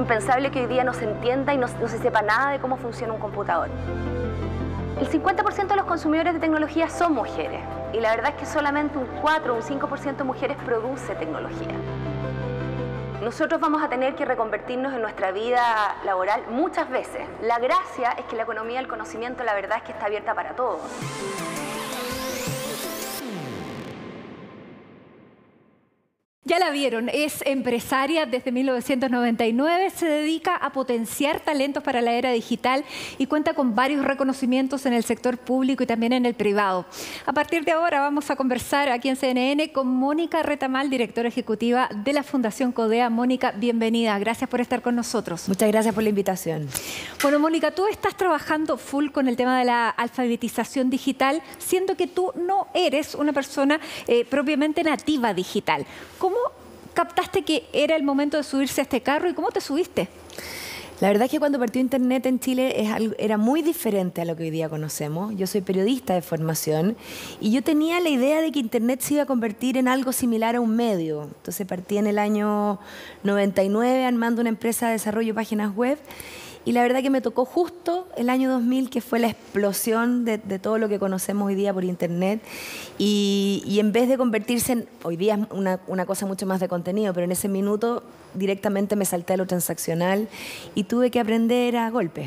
impensable que hoy día no se entienda y no se sepa nada de cómo funciona un computador. El 50% de los consumidores de tecnología son mujeres y la verdad es que solamente un 4 o un 5% de mujeres produce tecnología. Nosotros vamos a tener que reconvertirnos en nuestra vida laboral muchas veces. La gracia es que la economía del conocimiento, la verdad es que está abierta para todos. Ya la vieron, es empresaria desde 1999, se dedica a potenciar talentos para la era digital y cuenta con varios reconocimientos en el sector público y también en el privado. A partir de ahora vamos a conversar aquí en CNN con Mónica Retamal, directora ejecutiva de la Fundación Codea. Mónica, bienvenida, gracias por estar con nosotros. Muchas gracias por la invitación. Bueno, Mónica, tú estás trabajando full con el tema de la alfabetización digital, siendo que tú no eres una persona propiamente nativa digital. ¿Cómo captaste que era el momento de subirse a este carro y cómo te subiste? La verdad es que cuando partió Internet en Chile era muy diferente a lo que hoy día conocemos. Yo soy periodista de formación y yo tenía la idea de que Internet se iba a convertir en algo similar a un medio. Entonces partí en el año 99 armando una empresa de desarrollo de páginas web. Y la verdad que me tocó justo el año 2000, que fue la explosión de todo lo que conocemos hoy día por Internet. Y en vez de convertirse en, hoy día es una cosa mucho más de contenido, pero en ese minuto directamente me salté a lo transaccional y tuve que aprender a golpe.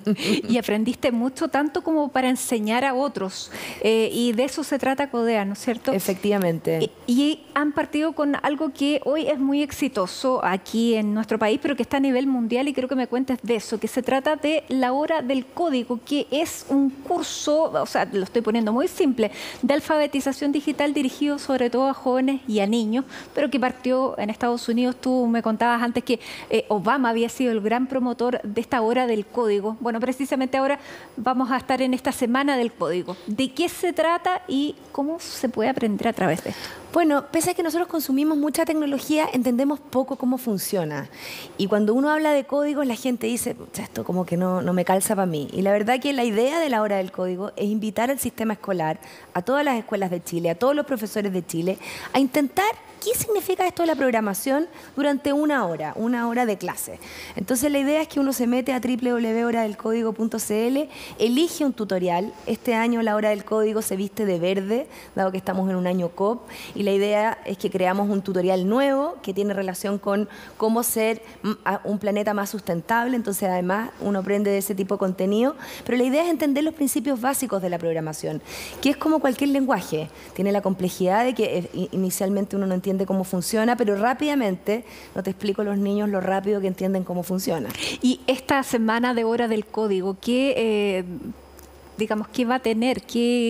Y aprendiste mucho, tanto como para enseñar a otros. Y de eso se trata Codea, ¿no es cierto? Efectivamente. Y han partido con algo que hoy es muy exitoso aquí en nuestro país, pero que está a nivel mundial, y creo que me cuentes de eso, que se trata de la Hora del Código, que es un curso, o sea, lo estoy poniendo muy simple, de alfabetización digital dirigido sobre todo a jóvenes y a niños, pero que partió en Estados Unidos. Tú me contabas antes que Obama había sido el gran promotor de esta Hora del Código. Bueno, precisamente ahora vamos a estar en esta Semana del Código. ¿De qué se trata y cómo se puede aprender a través de esto? Bueno, pese a que nosotros consumimos mucha tecnología, entendemos poco cómo funciona. Y cuando uno habla de códigos, la gente dice, esto como que no me calza para mí. Y la verdad que la idea de la Hora del Código es invitar al sistema escolar, a todas las escuelas de Chile, a todos los profesores de Chile, a intentar qué significa esto de la programación durante una hora de clase. Entonces la idea es que uno se mete a www.horadelcódigo.cl, elige un tutorial. Este año la Hora del Código se viste de verde, dado que estamos en un año COP, y la idea es que creamos un tutorial nuevo que tiene relación con cómo ser un planeta más sustentable. Entonces además uno aprende de ese tipo de contenido, pero la idea es entender los principios básicos de la programación, que es como cualquier lenguaje, tiene la complejidad de que inicialmente uno no entiende cómo funciona, pero rápidamente, no te explico a los niños lo rápido que entienden cómo funciona. Y esta Semana de Hora del Código, ¿qué digamos, qué va a tener?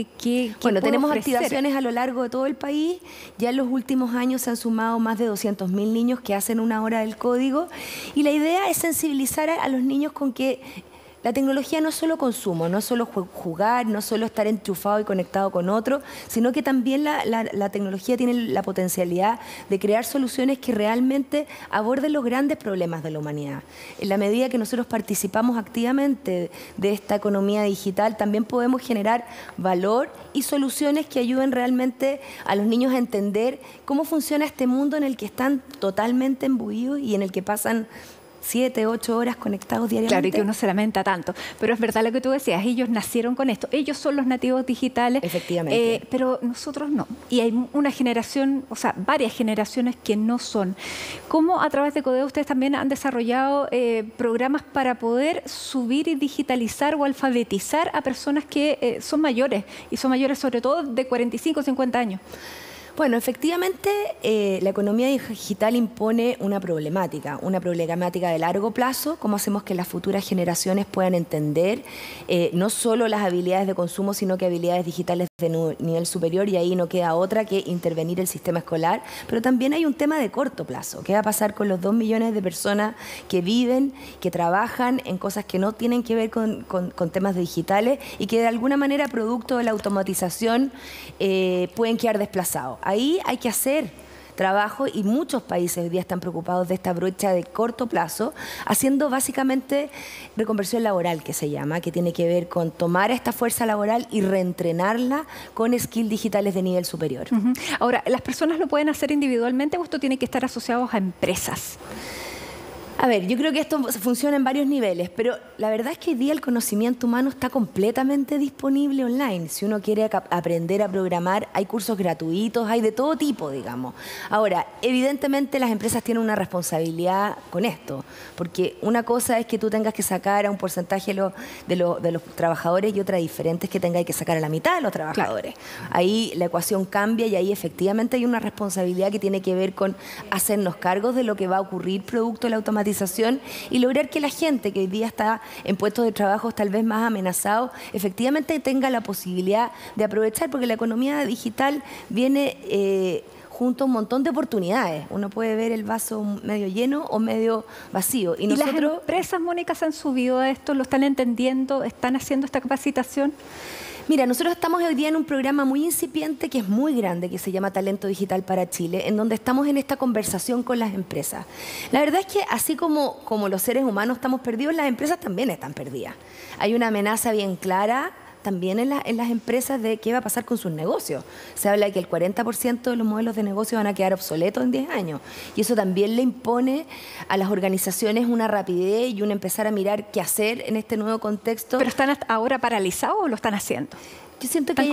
Bueno, tenemos activaciones a lo largo de todo el país. Ya en los últimos años se han sumado más de 200.000 niños que hacen una Hora del Código. Y la idea es sensibilizar a los niños con que la tecnología no es solo consumo, no es solo jugar, no es solo estar enchufado y conectado con otro, sino que también la tecnología tiene la potencialidad de crear soluciones que realmente aborden los grandes problemas de la humanidad. En la medida que nosotros participamos activamente de esta economía digital, también podemos generar valor y soluciones que ayuden realmente a los niños a entender cómo funciona este mundo en el que están totalmente embuidos y en el que pasan 7, 8 horas conectados diariamente. Claro, y que uno se lamenta tanto. Pero es verdad lo que tú decías, ellos nacieron con esto. Ellos son los nativos digitales. Efectivamente. Pero nosotros no. Y hay una generación, o sea, varias generaciones que no son. ¿Cómo a través de Codea ustedes también han desarrollado programas para poder subir y digitalizar o alfabetizar a personas que son mayores? Y son mayores sobre todo de 45 o 50 años. Bueno, efectivamente, la economía digital impone una problemática de largo plazo. ¿Cómo hacemos que las futuras generaciones puedan entender no solo las habilidades de consumo, sino que habilidades digitales de nivel superior? Y ahí no queda otra que intervenir el sistema escolar. Pero también hay un tema de corto plazo. ¿Qué va a pasar con los 2 millones de personas que viven, que trabajan en cosas que no tienen que ver con temas digitales y que de alguna manera, producto de la automatización, pueden quedar desplazados? Ahí hay que hacer trabajo y muchos países hoy día están preocupados de esta brecha de corto plazo, haciendo básicamente reconversión laboral, que se llama, que tiene que ver con tomar a esta fuerza laboral y reentrenarla con skills digitales de nivel superior. Ahora, ¿las personas lo pueden hacer individualmente o esto tiene que estar asociado a empresas? A ver, yo creo que esto funciona en varios niveles, pero la verdad es que hoy día el conocimiento humano está completamente disponible online. Si uno quiere aprender a programar, hay cursos gratuitos, hay de todo tipo, digamos. Ahora, evidentemente las empresas tienen una responsabilidad con esto, porque una cosa es que tú tengas que sacar a un porcentaje de los trabajadores y otra diferente es que tengas que sacar a la mitad de los trabajadores. Claro. Ahí la ecuación cambia y ahí efectivamente hay una responsabilidad que tiene que ver con hacernos cargos de lo que va a ocurrir producto de la automatización y lograr que la gente que hoy día está en puestos de trabajo tal vez más amenazados, efectivamente tenga la posibilidad de aprovechar, porque la economía digital viene junto a un montón de oportunidades. Uno puede ver el vaso medio lleno o medio vacío. ¿Y las empresas, Mónica, se han subido a esto? ¿Lo están entendiendo? ¿Están haciendo esta capacitación? Mira, nosotros estamos hoy día en un programa muy incipiente que es muy grande, que se llama Talento Digital para Chile, en donde estamos en esta conversación con las empresas. La verdad es que así como los seres humanos estamos perdidos, las empresas también están perdidas. Hay una amenaza bien clara también en las empresas de qué va a pasar con sus negocios. Se habla de que el 40% de los modelos de negocio van a quedar obsoletos en 10 años. Y eso también le impone a las organizaciones una rapidez y un empezar a mirar qué hacer en este nuevo contexto. ¿Pero están ahora paralizados o lo están haciendo? Yo siento que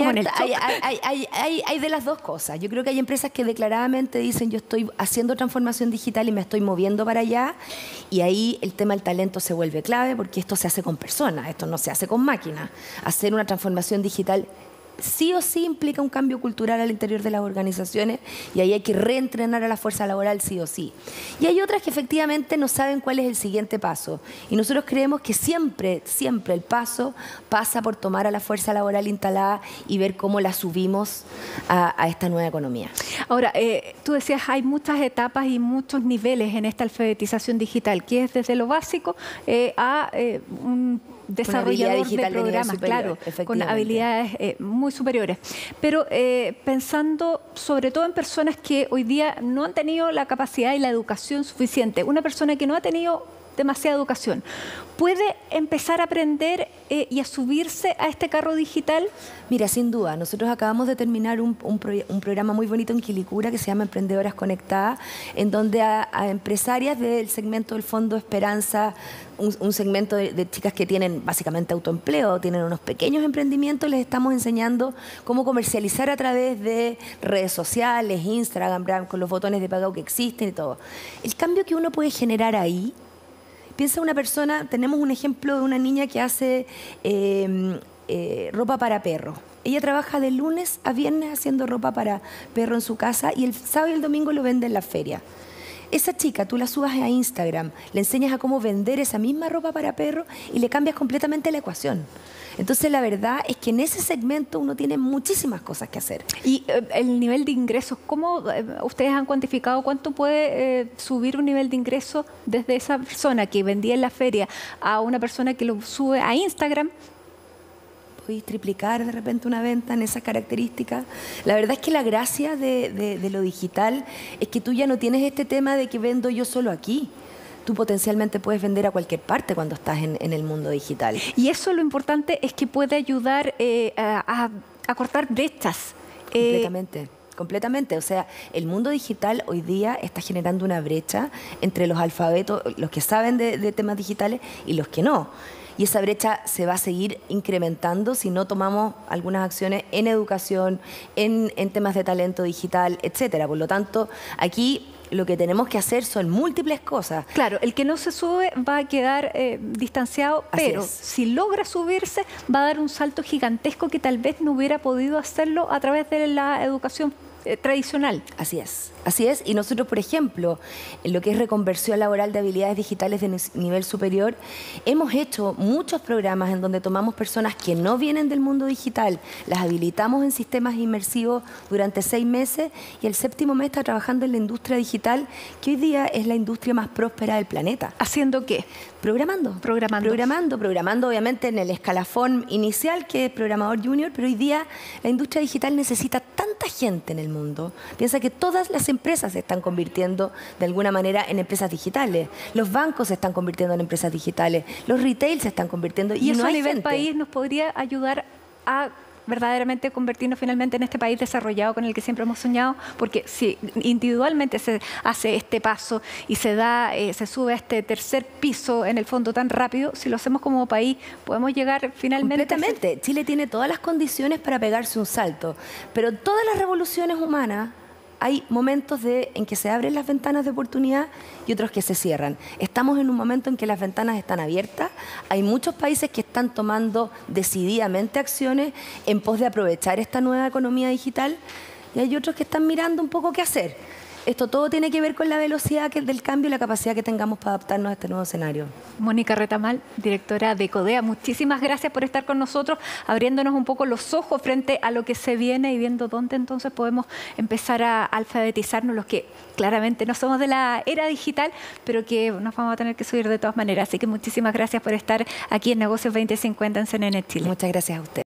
hay de las dos cosas. Yo creo que hay empresas que declaradamente dicen yo estoy haciendo transformación digital y me estoy moviendo para allá, y ahí el tema del talento se vuelve clave porque esto se hace con personas, esto no se hace con máquinas. Hacer una transformación digital sí o sí implica un cambio cultural al interior de las organizaciones y ahí hay que reentrenar a la fuerza laboral sí o sí. Y hay otras que efectivamente no saben cuál es el siguiente paso. Y nosotros creemos que siempre el paso pasa por tomar a la fuerza laboral instalada y ver cómo la subimos a esta nueva economía. Ahora, tú decías, hay muchas etapas y muchos niveles en esta alfabetización digital, que es desde lo básico a un desarrollador de programas, claro, con habilidades muy superiores. Pero pensando sobre todo en personas que hoy día no han tenido la capacidad y la educación suficiente, una persona que no ha tenido demasiada educación, ¿puede empezar a aprender y a subirse a este carro digital? Mira, sin duda. Nosotros acabamos de terminar un programa muy bonito en Quilicura que se llama Emprendedoras Conectadas, en donde a empresarias del segmento del Fondo Esperanza, un segmento de chicas que tienen básicamente autoempleo, tienen unos pequeños emprendimientos, les estamos enseñando cómo comercializar a través de redes sociales, Instagram, con los botones de pago que existen y todo. El cambio que uno puede generar ahí, piensa una persona, tenemos un ejemplo de una niña que hace ropa para perro. Ella trabaja de lunes a viernes haciendo ropa para perro en su casa y el sábado y el domingo lo vende en la feria. Esa chica, tú la subas a Instagram, le enseñas a cómo vender esa misma ropa para perro y le cambias completamente la ecuación. Entonces, la verdad es que en ese segmento uno tiene muchísimas cosas que hacer. Y el nivel de ingresos, ¿cómo ustedes han cuantificado cuánto puede subir un nivel de ingreso desde esa persona que vendía en la feria a una persona que lo sube a Instagram? Podéis triplicar de repente una venta en esas características. La verdad es que la gracia de lo digital es que tú ya no tienes este tema de que vendo yo solo aquí. Tú potencialmente puedes vender a cualquier parte cuando estás en el mundo digital. Y eso lo importante es que puede ayudar a cortar brechas. Completamente. O sea, el mundo digital hoy día está generando una brecha entre los alfabetos, los que saben de temas digitales y los que no. Y esa brecha se va a seguir incrementando si no tomamos algunas acciones en educación, en temas de talento digital, etcétera. Por lo tanto, aquí lo que tenemos que hacer son múltiples cosas. Claro, el que no se sube va a quedar distanciado, pero si logra subirse va a dar un salto gigantesco que tal vez no hubiera podido hacerlo a través de la educación tradicional. Así es. Y nosotros, por ejemplo, en lo que es reconversión laboral de habilidades digitales de nivel superior, hemos hecho muchos programas en donde tomamos personas que no vienen del mundo digital, las habilitamos en sistemas inmersivos durante 6 meses y el 7º mes está trabajando en la industria digital, que hoy día es la industria más próspera del planeta. ¿Haciendo qué? Programando, obviamente en el escalafón inicial, que es programador junior, pero hoy día la industria digital necesita tanta gente en el mundo. Piensa que todas las empresas se están convirtiendo de alguna manera en empresas digitales. Los bancos se están convirtiendo en empresas digitales. Los retail se están convirtiendo. Y eso a nivel país nos podría ayudar a verdaderamente convertirnos finalmente en este país desarrollado con el que siempre hemos soñado, porque si individualmente se hace este paso y se sube a este tercer piso en el fondo tan rápido, si lo hacemos como país podemos llegar finalmente. Completamente. Chile tiene todas las condiciones para pegarse un salto, pero todas las revoluciones humanas hay momentos en que se abren las ventanas de oportunidad y otros que se cierran. Estamos en un momento en que las ventanas están abiertas. Hay muchos países que están tomando decididamente acciones en pos de aprovechar esta nueva economía digital y hay otros que están mirando un poco qué hacer. Esto todo tiene que ver con la velocidad del cambio y la capacidad que tengamos para adaptarnos a este nuevo escenario. Mónica Retamal, directora de CODEA, muchísimas gracias por estar con nosotros, abriéndonos un poco los ojos frente a lo que se viene y viendo dónde entonces podemos empezar a alfabetizarnos, los que claramente no somos de la era digital, pero que nos vamos a tener que subir de todas maneras. Así que muchísimas gracias por estar aquí en Negocios 2050 en CNN Chile. Muchas gracias a usted.